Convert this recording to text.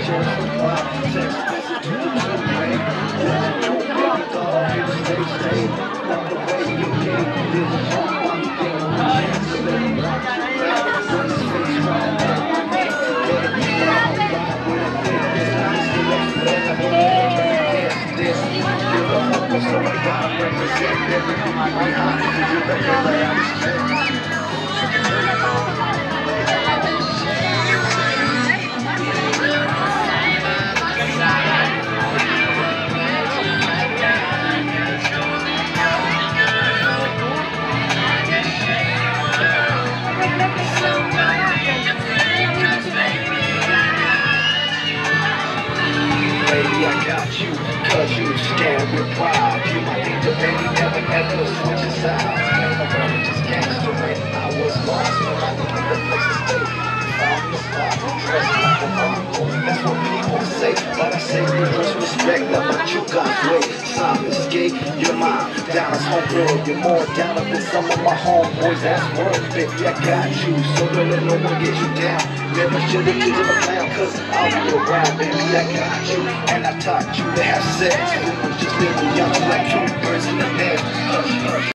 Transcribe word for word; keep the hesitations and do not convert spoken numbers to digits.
Baby, I got you, cause you stand with pride. You my angel, baby, never ever switch your sides. Ain't no running, just gangster, man. I was lost, but I needed a place to stay. You found me a spot, dressed like a uncle. That's what people say, but I say reverse respect. That's what you got, wait. Simon escape, you're mine. Dallas homegirl, you're more down than some of my homeboys. That's word, baby, I got you, so don't let no one get you down. Never should've been a clown, cause I'll be around, baby, I got you. And I taught you to have sex. We was just living young like two birds in the nest.